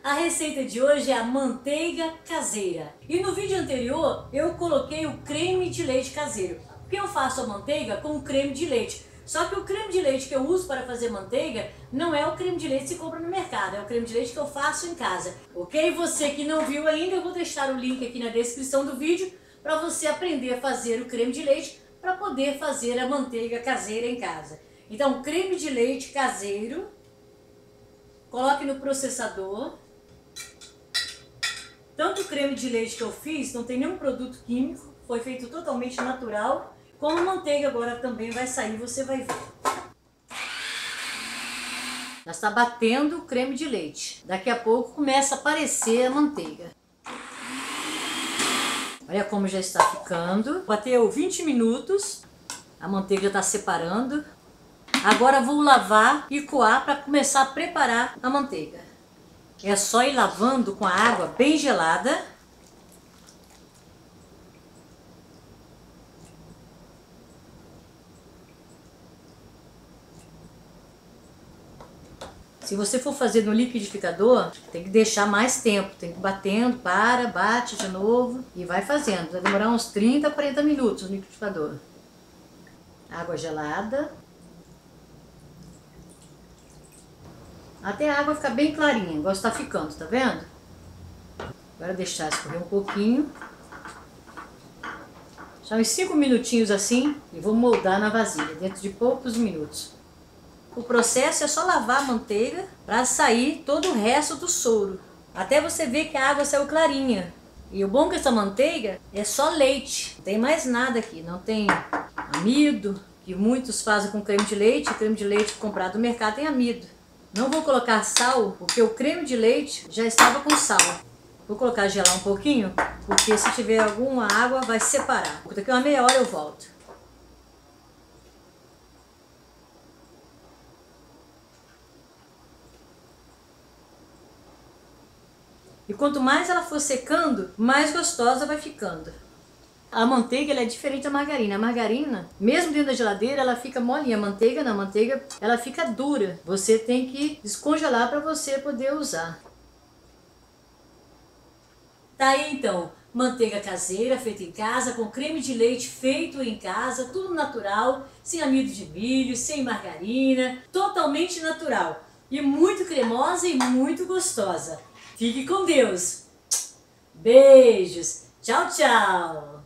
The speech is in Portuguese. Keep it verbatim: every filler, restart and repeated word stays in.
A receita de hoje é a manteiga caseira. E no vídeo anterior eu coloquei o creme de leite caseiro, porque eu faço a manteiga com creme de leite. Só que o creme de leite que eu uso para fazer manteiga não é o creme de leite que se compra no mercado, é o creme de leite que eu faço em casa. Ok? Você que não viu ainda, eu vou deixar o link aqui na descrição do vídeo para você aprender a fazer o creme de leite para poder fazer a manteiga caseira em casa. Então, creme de leite caseiro, coloque no processador. Tanto o creme de leite que eu fiz, não tem nenhum produto químico, foi feito totalmente natural. Como a manteiga agora também vai sair, você vai ver. Já está batendo o creme de leite. Daqui a pouco começa a aparecer a manteiga. Olha como já está ficando. Bateu vinte minutos, a manteiga está separando. Agora vou lavar e coar para começar a preparar a manteiga. É só ir lavando com a água bem gelada. Se você for fazer no liquidificador, tem que deixar mais tempo. Tem que ir batendo, para, bate de novo e vai fazendo. Vai demorar uns trinta, quarenta minutos no liquidificador. Água gelada. Até a água ficar bem clarinha, igual está ficando, tá vendo? Agora deixar escorrer um pouquinho. Só uns cinco minutinhos assim e vou moldar na vasilha, dentro de poucos minutos. O processo é só lavar a manteiga para sair todo o resto do soro. Até você ver que a água saiu clarinha. E o bom que essa manteiga é só leite, não tem mais nada aqui, não tem amido, que muitos fazem com creme de leite. O creme de leite comprado no mercado tem amido. Não vou colocar sal, porque o creme de leite já estava com sal. Vou colocar gelar um pouquinho, porque se tiver alguma água vai separar. Daqui a uma meia hora eu volto. E quanto mais ela for secando, mais gostosa vai ficando. A manteiga ela é diferente da margarina. A margarina, mesmo dentro da geladeira, ela fica molinha. A manteiga não, a manteiga ela fica dura. Você tem que descongelar para você poder usar. Tá aí então, manteiga caseira feita em casa, com creme de leite feito em casa, tudo natural, sem amido de milho, sem margarina, totalmente natural. E muito cremosa e muito gostosa. Fique com Deus. Beijos. Tchau, tchau.